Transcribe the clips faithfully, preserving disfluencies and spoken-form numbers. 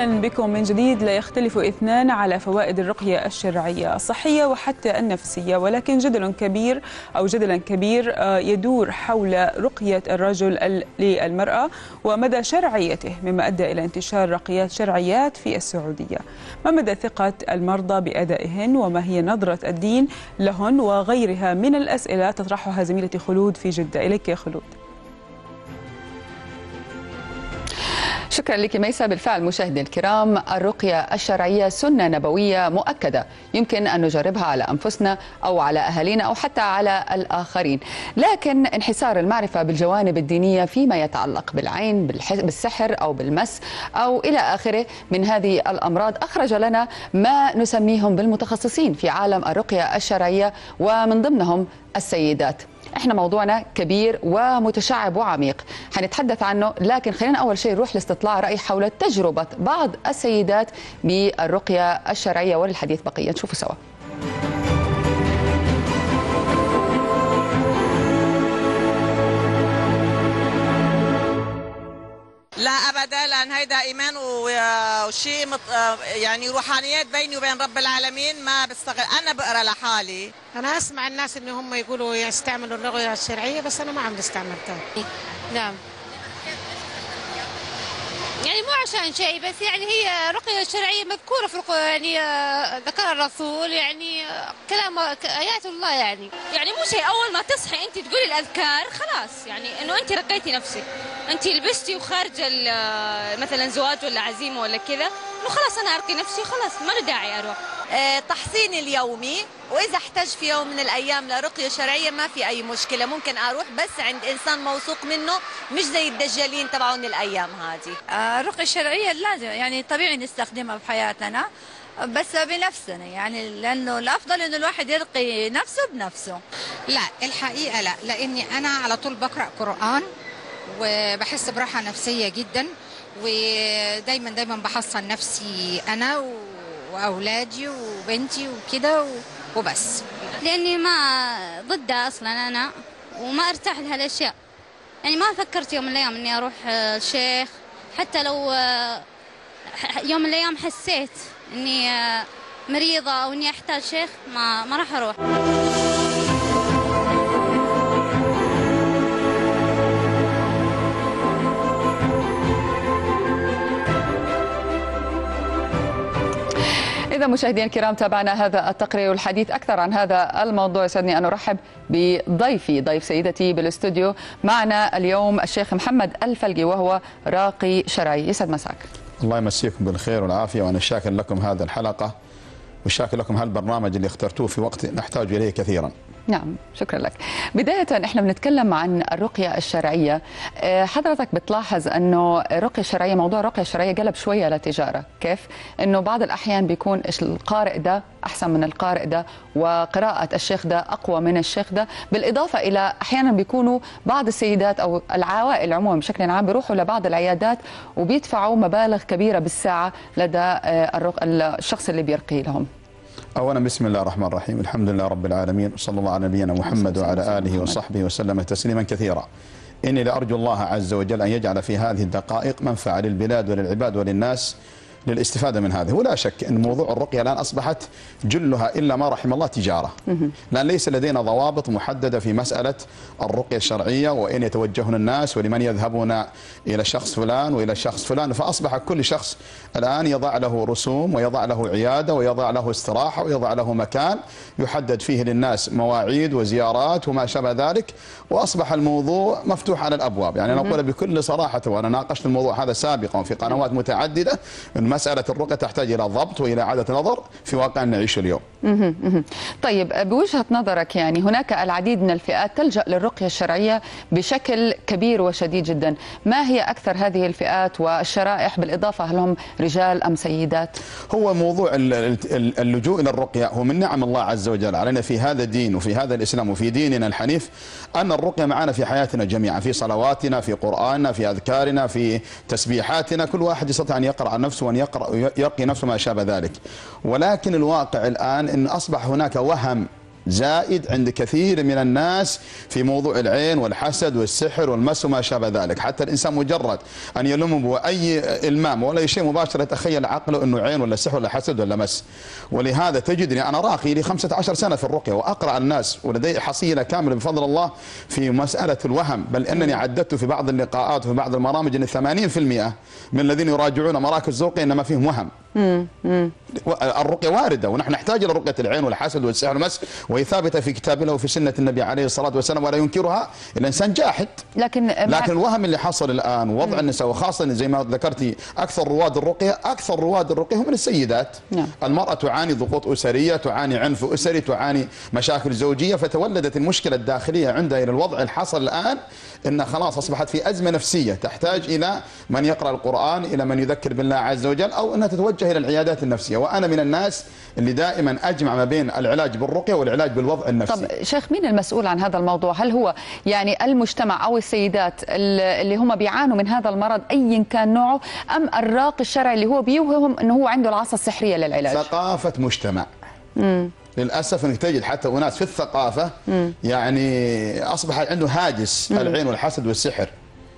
أهلا بكم من جديد. لا يختلف اثنان على فوائد الرقية الشرعية الصحية وحتى النفسية، ولكن جدل كبير أو جدلا كبير يدور حول رقية الرجل للمرأة ومدى شرعيته، مما أدى إلى انتشار رقيات شرعيات في السعودية. ما مدى ثقة المرضى بأدائهن وما هي نظرة الدين لهن وغيرها من الأسئلة تطرحها زميلتي خلود في جدة. إليك يا خلود. شكرا لك ميسا. بالفعل مشاهدينا الكرام، الرقية الشرعية سنة نبوية مؤكدة يمكن أن نجربها على أنفسنا أو على أهالينا أو حتى على الآخرين، لكن انحسار المعرفة بالجوانب الدينية فيما يتعلق بالعين بالسحر أو بالمس أو إلى آخره من هذه الأمراض أخرج لنا ما نسميهم بالمتخصصين في عالم الرقية الشرعية ومن ضمنهم السيدات. احنا موضوعنا كبير ومتشعب وعميق حنتحدث عنه، لكن خلينا اول شيء نروح لاستطلاع رأي حول تجربة بعض السيدات بالرقية الشرعية وللحديث بقية. نشوفوا سوا. لا ابدا، لان هيدا ايمان وشيء يعني روحانيات بيني وبين رب العالمين. ما بستغل، انا بقرا لحالي. انا اسمع الناس ان هم يقولوا يستعملوا الرقية الشرعية، بس انا ما عم استعملتها. نعم، يعني مو عشان شيء، بس يعني هي رقية شرعية مذكورة في القرآن، يعني ذكر الرسول، يعني كلام آيات الله. يعني يعني مو شيء أول ما تصحي أنت تقولي الأذكار خلاص، يعني إنه أنت رقيتي نفسك، أنت لبستي وخارجة مثلا زواج ولا عزيمة ولا كذا، إنه خلاص أنا أرقي نفسي وخلاص ما له داعي أروح. آه تحصين اليومي، وإذا احتاج في يوم من الأيام لرقية شرعية ما في أي مشكلة، ممكن أروح بس عند إنسان موثوق منه، مش زي الدجالين تبعون الأيام هذه. آه الرقية الشرعية لازم يعني طبيعي نستخدمها في حياتنا، بس بنفسنا، يعني لأنه الأفضل إنه الواحد يرقي نفسه بنفسه. لا الحقيقة لا، لأني أنا على طول بقرأ قرآن وبحس براحة نفسية جدا، ودايما دايما بحصن نفسي أنا وأولادي وبنتي وكده وبس. لأني ما ضدها أصلا أنا، وما أرتاح لهالأشياء، يعني ما فكرت يوم من الأيام إني أروح الشيخ، حتى لو يوم من الأيام حسيت إني مريضة أو إني أحتاج شيخ ما ما راح أروح. إذا مشاهدينا الكرام تابعنا هذا التقرير والحديث أكثر عن هذا الموضوع، يسعدني أن أرحب بضيفي ضيف سيدتي بالاستوديو. معنا اليوم الشيخ محمد الفلقي وهو راقي شرعي. يسعد مساك. الله يمسيكم بالخير والعافية، وأنا شاكر لكم هذه الحلقة وشاكر لكم هالبرنامج اللي اخترتوه في وقت نحتاج إليه كثيرا. نعم، شكرا لك. بداية احنا بنتكلم عن الرقية الشرعية، حضرتك بتلاحظ انه الرقية الشرعية، موضوع الرقية الشرعية قلب شوية لتجارة. كيف؟ انه بعض الاحيان بيكون القارئ ده احسن من القارئ ده، وقراءة الشيخ ده اقوى من الشيخ ده، بالاضافة الى احيانا بيكونوا بعض السيدات او العوائل عموما بشكل عام بيروحوا لبعض العيادات وبيدفعوا مبالغ كبيرة بالساعة لدى الشخص اللي بيرقي لهم. أولا بسم الله الرحمن الرحيم، الحمد لله رب العالمين، وصلى الله على نبينا محمد وعلى آله وصحبه وسلم تسليما كثيرا. إني لأرجو الله عز وجل أن يجعل في هذه الدقائق منفعة للبلاد وللعباد وللناس للاستفادة من هذه. ولا شك أن موضوع الرقية الآن أصبحت جلها إلا ما رحم الله تجارة، لأن ليس لدينا ضوابط محددة في مسألة الرقية الشرعية وإن يتوجهون الناس ولمن يذهبون إلى شخص فلان وإلى شخص فلان. فأصبح كل شخص الآن يضع له رسوم ويضع له عيادة ويضع له استراحة ويضع له مكان يحدد فيه للناس مواعيد وزيارات وما شابه ذلك، وأصبح الموضوع مفتوح على الأبواب. يعني نقول بكل صراحة، وأنا ناقشت الموضوع هذا سابقا في قنوات متعددة، مسألة الرقية تحتاج إلى ضبط وإلى إعادة نظر في واقع نعيشه اليوم. طيب، بوجهة نظرك يعني هناك العديد من الفئات تلجأ للرقية الشرعية بشكل كبير وشديد جدا، ما هي أكثر هذه الفئات والشرائح، بالإضافة هل هم رجال أم سيدات؟ هو موضوع اللجوء إلى الرقية هو من نعم الله عز وجل علينا في هذا الدين وفي هذا الإسلام وفي ديننا الحنيف، أن الرقية معنا في حياتنا جميعا، في صلواتنا، في قرآننا، في أذكارنا، في تسبيحاتنا. كل واحد يستطيع أن يقرأ عن نفسه وأن يقرأ يرقي نفسه ما شابه ذلك. ولكن الواقع الآن أن أصبح هناك وهم زائد عند كثير من الناس في موضوع العين والحسد والسحر والمس وما شابه ذلك. حتى الإنسان مجرد أن يلم بأي إلمام ولا أي شيء مباشرة يتخيل عقله أنه عين ولا سحر ولا حسد ولا مس. ولهذا تجدني أنا راقي لي خمسة عشر سنة في الرقية وأقرأ الناس ولدي حصيلة كاملة بفضل الله في مسألة الوهم، بل أنني عددت في بعض اللقاءات وفي بعض البرامج أن ثمانين بالمئة من الذين يراجعون مراكز الرقية إنما فيهم وهم. مم. مم. الرقية واردة ونحن نحتاج إلى رقية العين والحسد والسحر والمس، وهي ثابتة في كتاب الله وفي سنة النبي عليه الصلاة والسلام ولا ينكرها الإنسان جاحد. لكن لكن الوهم اللي حصل الآن وضع النساء وخاصة زي ما ذكرتي أكثر رواد الرقية أكثر رواد الرقية هم من السيدات. نعم. المرأة تعاني ضغوط أسرية، تعاني عنف أسري، تعاني مشاكل زوجية، فتولدت المشكلة الداخلية عندها إلى الوضع الحصل الآن إن خلاص أصبحت في أزمة نفسية تحتاج إلى من يقرأ القرآن، إلى من يذكر بالله عز وجل، أو أنها تتوجه إلى العيادات النفسية. وأنا من الناس اللي دائما أجمع ما بين العلاج بالرقية والعلاج بالوضع النفسي. طب شيخ، مين المسؤول عن هذا الموضوع؟ هل هو يعني المجتمع أو السيدات اللي هم بيعانوا من هذا المرض أيا كان نوعه، أم الراقي الشرعي اللي هو بيوهم أنه هو عنده العصا السحرية للعلاج؟ ثقافة مجتمع. مم. للأسف أنك تجد حتى أناس في الثقافة مم. يعني أصبح عنده هاجس مم. العين والحسد والسحر.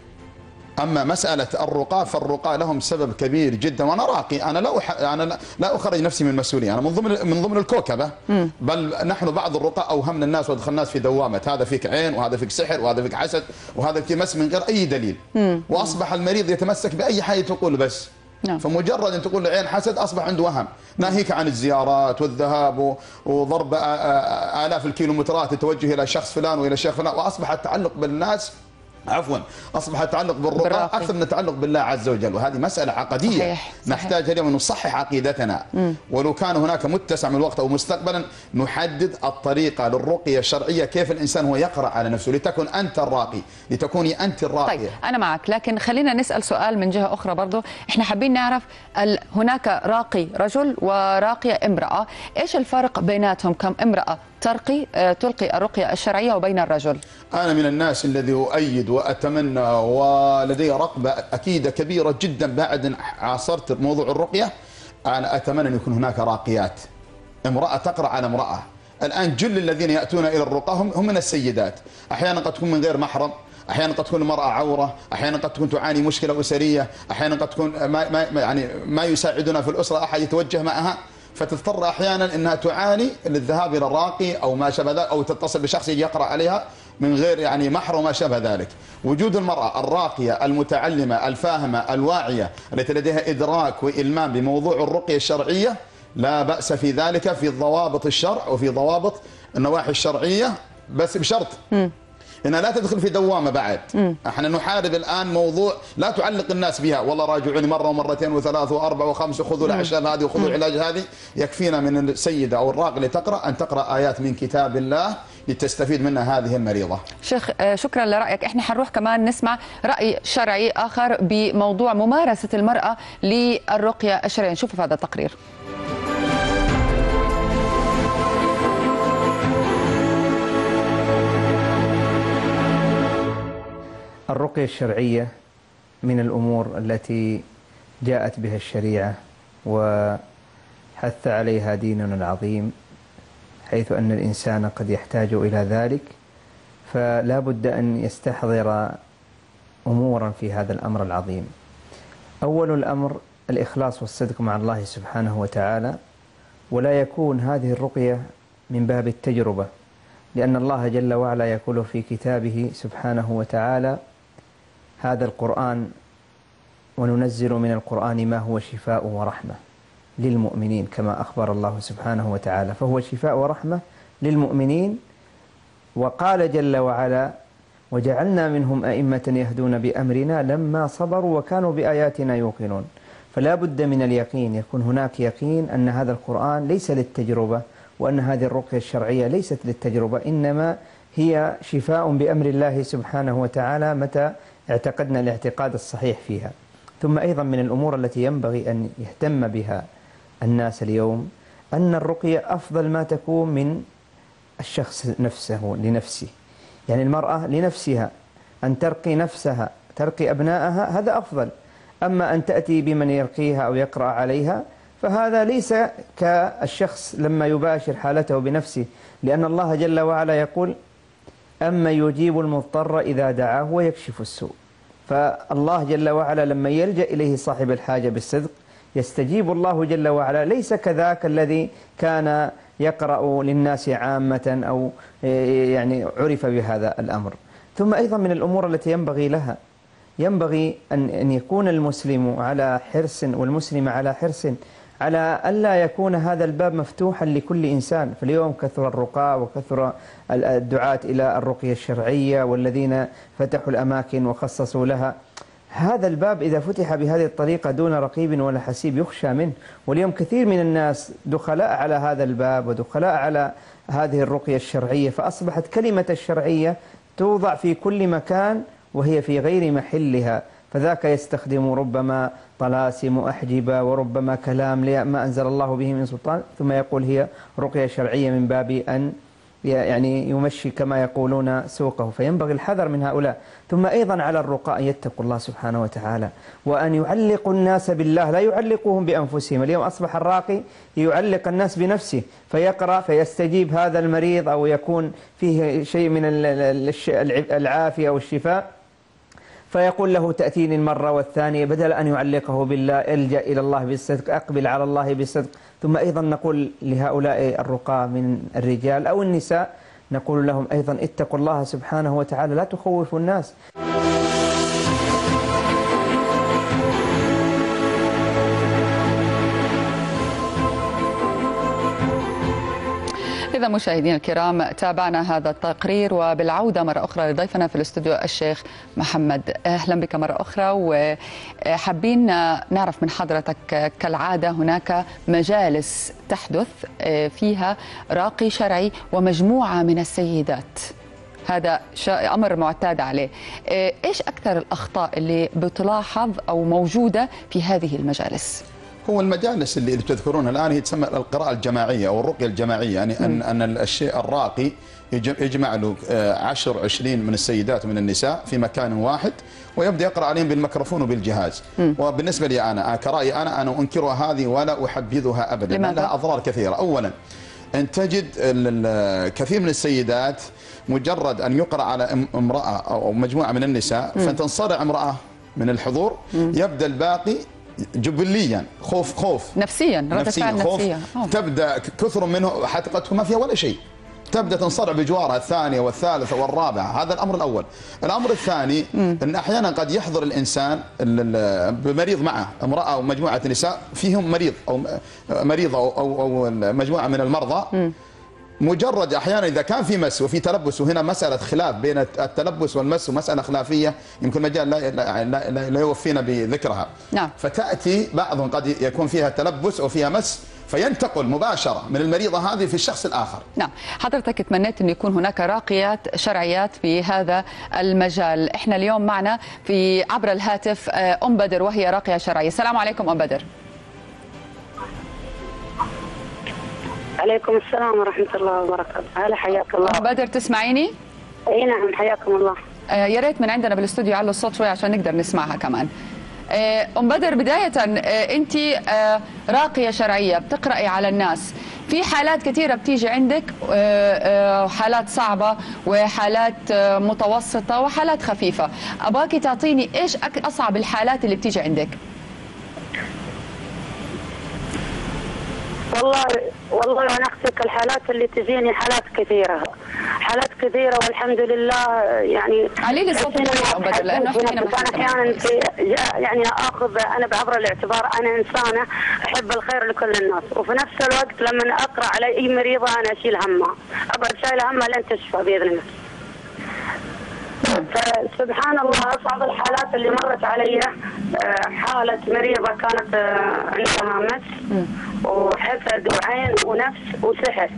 أما مسألة الرقاة فالرقاة لهم سبب كبير جدا، وأنا راقي، أنا لا أح... أنا لا أخرج نفسي من المسؤولية، أنا من ضمن من ضمن الكوكبة. مم. بل نحن بعض الرقاة أوهمنا الناس وأدخلنا الناس في دوامة هذا فيك عين وهذا فيك سحر وهذا فيك حسد وهذا فيك مس من غير أي دليل. مم. وأصبح المريض يتمسك بأي حاجة تقول بس. نعم. فمجرد أن تقول عين حسد أصبح عنده وهم، ناهيك عن الزيارات والذهاب وضرب آلاف الكيلومترات التوجه إلى شخص فلان وإلى شيخ فلان، وأصبح التعلق بالناس عفوا أصبح التعلق بالرقى أكثر من التعلق بالله عز وجل، وهذه مسألة عقدية. صحيح. نحتاج اليوم أن نصحح عقيدتنا. مم. ولو كان هناك متسع من الوقت أو مستقبلا نحدد الطريقة للرقية الشرعية، كيف الإنسان هو يقرأ على نفسه لتكن أنت الراقي، لتكوني أنت الراقية. طيب أنا معك، لكن خلينا نسأل سؤال من جهة أخرى برضو. إحنا حابين نعرف هناك راقي رجل وراقية امرأة، إيش الفرق بيناتهم؟ كم امرأة ترقي تلقي الرقية الشرعية وبين الرجل؟ أنا من الناس الذي أؤيد وأتمنى ولدي رغبة أكيدة كبيرة جدا بعد أن عاصرت موضوع الرقية، أنا أتمنى أن يكون هناك راقيات، امرأة تقرأ على امرأة. الآن جل الذين يأتون إلى الرقى هم, هم من السيدات، أحيانا قد تكون من غير محرم، أحيانا قد تكون المرأة عورة، أحيانا قد تكون تعاني مشكلة أسرية، أحيانا قد تكون ما, ما يعني ما يساعدنا في الأسرة أحد يتوجه معها، فتضطر احيانا انها تعاني للذهاب الى الراقي او ما شابه ذلك، او تتصل بشخص يجي يقرا عليها من غير يعني محرم وما شابه ذلك. وجود المراه الراقيه المتعلمه الفاهمه الواعيه التي لديها ادراك والمام بموضوع الرقيه الشرعيه لا باس في ذلك في ضوابط الشرع وفي ضوابط النواحي الشرعيه، بس بشرط م. إنها لا تدخل في دوامة بعد. م. احنا نحارب الآن موضوع لا تعلق الناس بها، والله راجعوني مرة ومرتين وثلاث وأربع وخمس وخذوا الأعشاب هذه وخذوا العلاج هذه. يكفينا من السيدة أو الراقي اللي تقرأ أن تقرأ آيات من كتاب الله لتستفيد منها هذه المريضة. شيخ شكرا لرأيك. احنا حنروح كمان نسمع رأي شرعي آخر بموضوع ممارسة المرأة للرقية الشرعية، نشوف في هذا التقرير. الرقية الشرعية من الأمور التي جاءت بها الشريعة وحث عليها ديننا العظيم، حيث أن الإنسان قد يحتاج إلى ذلك، فلا بد أن يستحضر أمورا في هذا الأمر العظيم. أول الأمر الإخلاص والصدق مع الله سبحانه وتعالى، ولا يكون هذه الرقية من باب التجربة، لأن الله جل وعلا يقول في كتابه سبحانه وتعالى: هذا القرآن وننزل من القرآن ما هو شفاء ورحمة للمؤمنين، كما أخبر الله سبحانه وتعالى، فهو شفاء ورحمة للمؤمنين. وقال جل وعلا: وجعلنا منهم أئمة يهدون بأمرنا لما صبروا وكانوا بآياتنا يوقنون. فلا بد من اليقين، يكون هناك يقين أن هذا القرآن ليس للتجربة، وأن هذه الرقية الشرعية ليست للتجربة، إنما هي شفاء بأمر الله سبحانه وتعالى متى اعتقدنا الاعتقاد الصحيح فيها. ثم أيضا من الأمور التي ينبغي أن يهتم بها الناس اليوم أن الرقية أفضل ما تكون من الشخص نفسه لنفسه، يعني المرأة لنفسها أن ترقي نفسها، ترقي أبنائها، هذا أفضل. أما أن تأتي بمن يرقيها أو يقرأ عليها فهذا ليس كالشخص لما يباشر حالته بنفسه، لأن الله جل وعلا يقول: أما يجيب المضطر إذا دعاه ويكشف السوء. فالله جل وعلا لما يلجأ إليه صاحب الحاجة بالصدق يستجيب الله جل وعلا، ليس كذاك الذي كان يقرأ للناس عامة أو يعني عرف بهذا الأمر. ثم أيضا من الأمور التي ينبغي لها، ينبغي أن يكون المسلم على حرص والمسلم على حرص على ألا يكون هذا الباب مفتوحا لكل إنسان. فاليوم كثر الرقاة وكثر الدعاة إلى الرقية الشرعية والذين فتحوا الأماكن وخصصوا لها. هذا الباب إذا فتح بهذه الطريقة دون رقيب ولا حسيب يخشى منه. واليوم كثير من الناس دخلاء على هذا الباب ودخلاء على هذه الرقية الشرعية، فأصبحت كلمة الشرعية توضع في كل مكان وهي في غير محلها. فذاك يستخدم ربما طلاسم أحجبة وربما كلام ما أنزل الله به من سلطان، ثم يقول هي رقية شرعية من باب أن يعني يمشي كما يقولون سوقه. فينبغي الحذر من هؤلاء. ثم أيضا على الرقاء أن يتقوا الله سبحانه وتعالى، وأن يعلقوا الناس بالله لا يعلقوهم بأنفسهم. اليوم أصبح الراقي يعلق الناس بنفسه، فيقرأ فيستجيب هذا المريض أو يكون فيه شيء من العافية أو الشفاء، فيقول له تأتيني المرة والثانية، بدل أن يعلقه بالله الجأ إلى الله بالصدق، أقبل على الله بالصدق. ثم أيضا نقول لهؤلاء الرقاة من الرجال أو النساء، نقول لهم أيضا اتقوا الله سبحانه وتعالى، لا تخوفوا الناس. إذا مشاهدينا الكرام تابعنا هذا التقرير، وبالعودة مرة أخرى لضيفنا في الاستوديو الشيخ محمد. أهلا بك مرة أخرى، وحابين نعرف من حضرتك كالعادة هناك مجالس تحدث فيها راقي شرعي ومجموعة من السيدات، هذا أمر معتاد عليه. إيش أكثر الأخطاء اللي بتلاحظ أو موجودة في هذه المجالس؟ هو المجالس اللي تذكرونها الآن هي تسمى القراءة الجماعية أو الرقية الجماعية، يعني أن أن الشيء الراقي يجمع له عشر عشرين من السيدات ومن النساء في مكان واحد ويبدأ يقرأ عليهم بالميكروفون وبالجهاز. م. وبالنسبة لي أنا كرأيي أنا أنا أنكرها هذه ولا أحبذها أبدا، لأن لها أضرار كثيرة. أولا أن تجد كثير من السيدات مجرد أن يقرأ على امرأة أو مجموعة من النساء م. فتنصرع امرأة من الحضور، م. يبدأ الباقي جبليا خوف خوف نفسيا نفسيا خوف نفسية. تبدا كثر منه حقيقته ما فيها ولا شيء، تبدا تنصرع بجوارها الثانيه والثالثه والرابعه. هذا الامر الاول. الامر الثاني م. ان احيانا قد يحضر الانسان بمريض معه، امراه او مجموعه نساء فيهم مريض او مريضه او او, أو مجموعه من المرضى، م. مجرد احيانا اذا كان في مس وفي تلبس، وهنا مساله خلاف بين التلبس والمس ومساله خلافيه يمكن مجال لا, لا, لا, لا يوفينا بذكرها. نعم. فتاتي بعضهم قد يكون فيها تلبس او فيها مس فينتقل مباشره من المريضه هذه في الشخص الاخر. نعم، حضرتك تمنيت انه يكون هناك راقيات شرعيات في هذا المجال. احنا اليوم معنا في عبر الهاتف ام بدر وهي راقيه شرعيه. السلام عليكم ام بدر. عليكم السلام ورحمة الله وبركاته. هلا حياك الله. أم بدر تسمعيني؟ اي نعم حياكم الله. آه يا ريت من عندنا بالاستوديو علوا الصوت شوي عشان نقدر نسمعها كمان. آه أم بدر بداية آه أنت آه راقية شرعية بتقرأي على الناس، في حالات كثيرة بتيجي عندك، آه آه حالات صعبة وحالات آه متوسطة وحالات خفيفة، أباكي تعطيني إيش أصعب الحالات اللي بتيجي عندك؟ والله والله انا اخشك الحالات اللي تجيني حالات كثيره حالات كثيره والحمد لله. يعني علي لي صوت ام بدر لانه احنا احيانا يعني اخذ انا بعبر الاعتبار انا انسانه احب الخير لكل الناس، وفي نفس الوقت لما اقرا على اي مريضه انا اشيل همها، اقعد شايله همها لين تشفى باذن الله. فسبحان الله اصعب الحالات اللي مرت علي حاله مريضه كانت عندها مس وحسد وعين ونفس وسحر.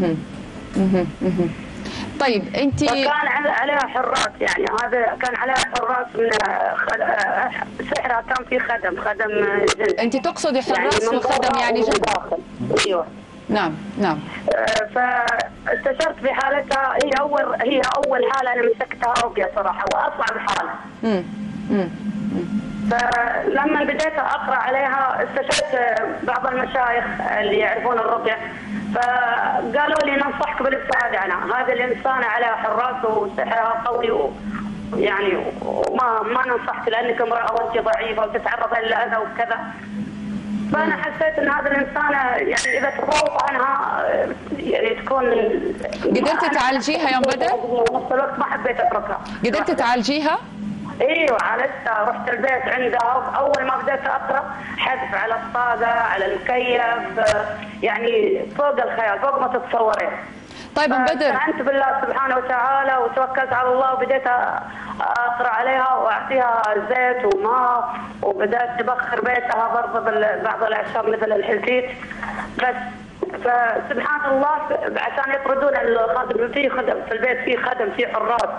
طيب انت كان عليها حراس، يعني هذا كان عليها حراس من سحرها كان في خدم خدم جن. انت تقصدي حراس يعني وخدم يعني جن؟ ايوه نعم نعم. فاستشرت في حالتها، هي اول هي اول حاله انا مسكتها رقيه صراحه واصعب حاله. امم امم فلما بديت اقرا عليها استشرت بعض المشايخ اللي يعرفون الرقيه، فقالوا لي ننصحك بالابتعاد عنها، هذه الانسانه على حراس وسحرها قوي و يعني وما ما ننصحك لانك امراه وانت ضعيفه وتتعرض للاذى وكذا. فانا حسيت ان هذه الانسانه يعني اذا تفوق عنها يعني تكون. قدرت تعالجيها يا ام بدر؟ ونفس الوقت ما حبيت اتركها. قدرت تعالجيها؟ ايوه عالجتها، رحت البيت عندها، اول ما بديت اقرا حذف على الصاله على المكيف، يعني فوق الخيال، فوق ما تتصورين. طيب ام بدر، استعنت بالله سبحانه وتعالى وتوكلت على الله وبديت اقرا عليها واعطيها زيت وماء، وبدات تبخر بيتها برضه بعض الاعشاب مثل الحلتيت بس. فسبحان الله عشان يطردون الخادم، في خدم في البيت، في خدم، في حراس.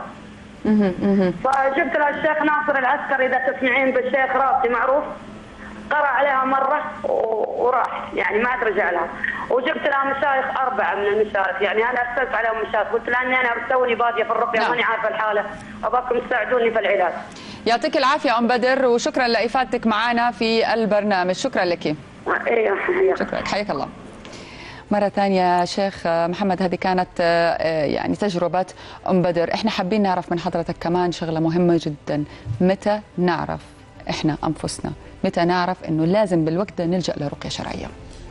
فجبت لها الشيخ ناصر العسكري، اذا تسمعين بالشيخ رابطي معروف، قرأ عليها مرة وراح، يعني ما عاد رجع لها. وجبت لها مشايخ أربعة من المشايخ، يعني أنا أرسلت عليهم مشايخ، قلت لها أني أنا توني بادية في الرقية ماني عارفة الحالة، أباكم تساعدوني في العلاج. يعطيك العافية أم بدر، وشكرا لإفادتك معنا في البرنامج. شكرا لك. ايوه شكرا، حياك الله. مرة ثانية شيخ محمد، هذه كانت يعني تجربة أم بدر. احنا حابين نعرف من حضرتك كمان شغلة مهمة جدا، متى نعرف احنا أنفسنا، متى نعرف انه لازم بالوقت ده نلجأ لرقية شرعية؟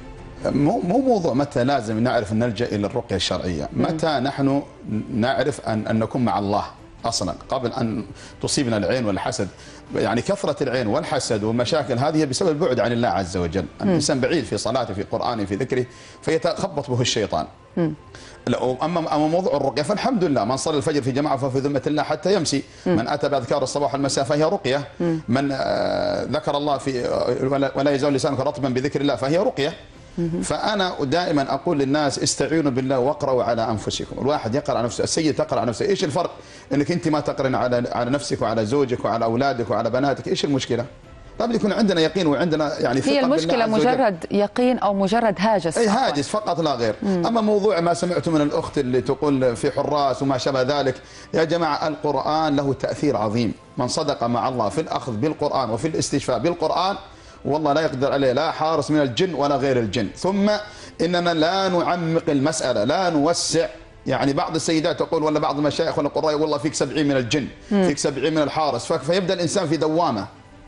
مو مو موضوع متى لازم نعرف ان نلجأ الى الرقية الشرعية، متى نحن نعرف ان ان نكون مع الله اصلا قبل ان تصيبنا العين والحسد. يعني كثرة العين والحسد والمشاكل هذه بسبب البعد عن الله عز وجل. الانسان بعيد في صلاته، في قرآنه، في ذكره، فيتخبط به الشيطان. م. اما اما موضوع الرقيه فالحمد لله، من صلى الفجر في جماعه ففي ذمه الله حتى يمسي، م. من اتى باذكار الصباح والمساء فهي رقيه، م. من آه ذكر الله في آه ولا يزال لسانك رطبا بذكر الله فهي رقيه. م. فانا دائما اقول للناس استعينوا بالله واقرأوا على انفسكم. الواحد يقرأ على نفسه، السيد تقرأ على نفسه. ايش الفرق انك انت ما تقرن على على نفسك وعلى زوجك وعلى اولادك وعلى بناتك؟ ايش المشكله؟ لابد يكون عندنا يقين وعندنا يعني ثقة. هي المشكلة مجرد يقين أو مجرد هاجس؟ أي هاجس فقط لا غير. مم. أما موضوع ما سمعت من الأخت اللي تقول في حراس وما شابه ذلك، يا جماعة القرآن له تأثير عظيم. من صدق مع الله في الأخذ بالقرآن وفي الاستشفاء بالقرآن والله لا يقدر عليه لا حارس من الجن ولا غير الجن. ثم إننا لا نعمق المسألة، لا نوسع. يعني بعض السيدات تقول ولا بعض المشايخ ولا القراء والله فيك سبعين من الجن، مم. فيك سبعين من الحارس، فيبدأ الإنسان في دوامة.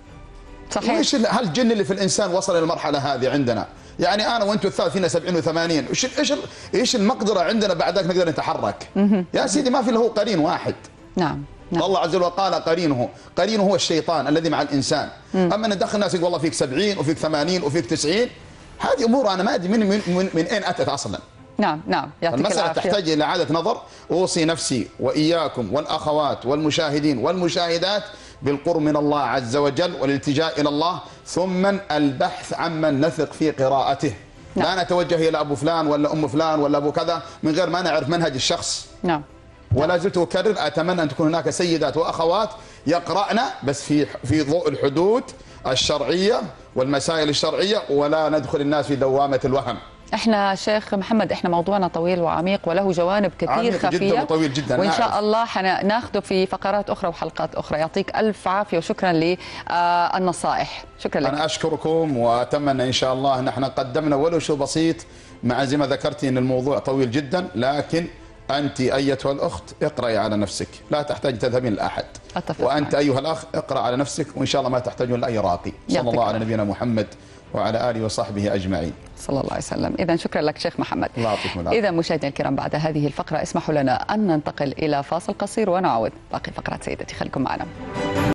صحيح. وإيش هالجن اللي في الإنسان وصل إلى المرحلة هذه عندنا؟ يعني أنا وأنتم الثالث فينا سبعين وثمانين، إيش إيش إيش المقدرة عندنا بعد ذلك نقدر نتحرك؟ يا سيدي ما في له قرين واحد. نعم. نعم. الله عز وجل قال قرينه، قرينه هو الشيطان الذي مع الإنسان. مم. أما ندخل الناس يقول والله فيك سبعين وفيك ثمانين وفيك تسعين، هذه أمور أنا ما أدري من من من, من أين أتت أصلا. نعم نعم يعطيك المسألة العافية. تحتاج إلى إعادة نظر. أوصي نفسي وإياكم والأخوات والمشاهدين والمشاهدات بالقرب من الله عز وجل والالتجاء إلى الله، ثم البحث عمن نثق في قراءته. نعم. لا نتوجه إلى أبو فلان ولا أم فلان ولا أبو كذا من غير ما نعرف منهج الشخص. نعم. ولا زلت أكرر أتمنى أن تكون هناك سيدات وأخوات يقرأن بس في في ضوء الحدود الشرعية والمسائل الشرعية، ولا ندخل الناس في دوامة الوهم. احنا شيخ محمد احنا موضوعنا طويل وعميق وله جوانب كثير خفيه جدا وطويل جدا، وان شاء الله حناخذه في فقرات اخرى وحلقات اخرى. يعطيك الف عافيه وشكرا للنصائح. شكرا لك. انا اشكركم واتمنى ان شاء الله ان احنا قدمنا ولو شيء بسيط، مع زي ما ذكرتي ان الموضوع طويل جدا، لكن انت ايتها الاخت اقراي على نفسك، لا تحتاج تذهبين لاحد. وانت ايها الاخ اقرا على نفسك وان شاء الله ما تحتاجون لاي راقي. صلى الله على نبينا محمد وعلى آله وصحبه أجمعين صلى الله عليه وسلم. إذا شكرا لك شيخ محمد. الله يعطيكم العافية. إذا مشاهدينا الكرام بعد هذه الفقرة اسمحوا لنا أن ننتقل إلى فاصل قصير ونعود باقي فقرات سيدتي، خليكم معنا.